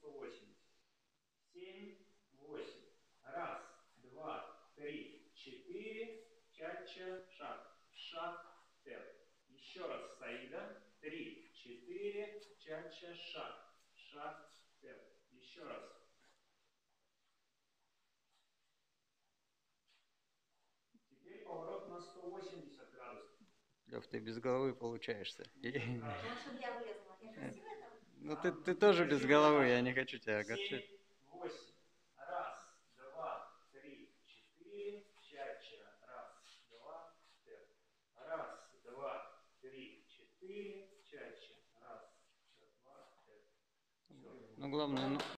180. 7, 8. Раз, два, три, четыре. Ча-ча, шаг. Шаг, степ. Еще раз Саида. 3, 4. Ча-ча, шаг. Шаг, степ. Еще раз. Теперь поворот на 180 градусов. Лев, ты без головы получаешься. Чтобы я влезла. Я красивая там? Ну ты тоже без головы, я не хочу тебя огорчить. 7, 8. Раз, два, три, четыре. Ча-ча. Раз, два, степ. Раз, два, три, четыре. Ча-ча. Раз, два, степ. Ну главное,